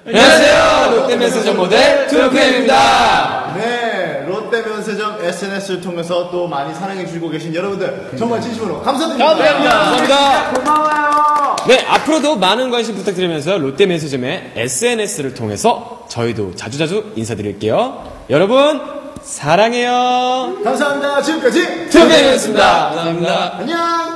안녕하세요. 롯데면세점 모델 2PM입니다. 네, 롯데면세점 SNS를 통해서 또 많이 사랑해주고 계신 여러분들 정말 진심으로 감사드립니다. 감사합니다. 고마워요. 네, 앞으로도 많은 관심 부탁드리면서 롯데면세점의 SNS를 통해서 저희도 자주자주 인사드릴게요. 여러분 사랑해요. 감사합니다. 지금까지 2PM이었습니다. 감사합니다. 안녕.